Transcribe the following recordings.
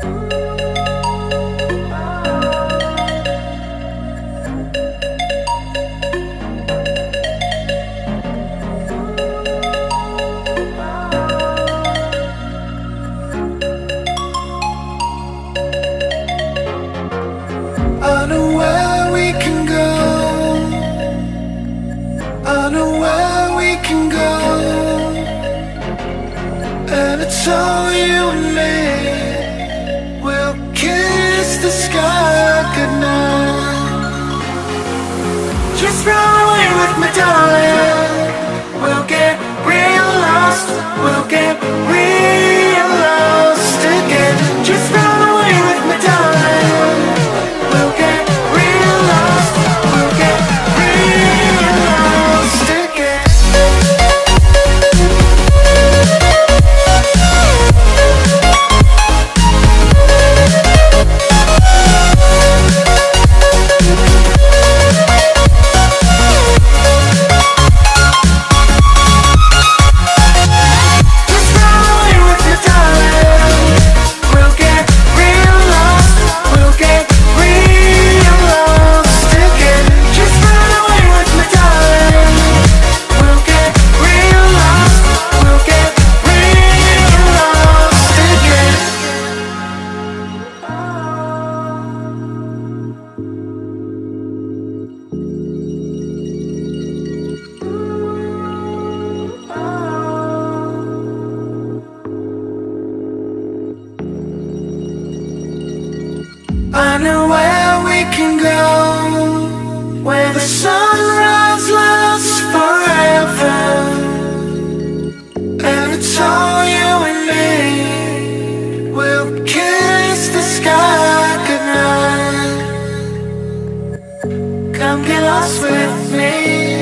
I know where we can go. I know where we can go. And it's all you and me. We'll kiss the sky goodnight. Just run away with me, darling. We'll get real lost. We'll get real lost again. Just run away with me, darling. We'll get real lost. We'll get real lost again. I know where we can go, where the sunrise lasts forever. And it's all you and me. We'll kiss the sky goodnight. Come get lost with me.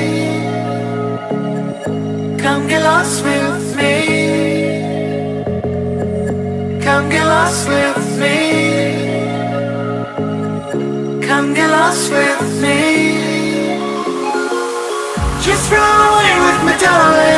Come get lost with me. Come get lost with me. Come get lost with me. Just run away with me, darling.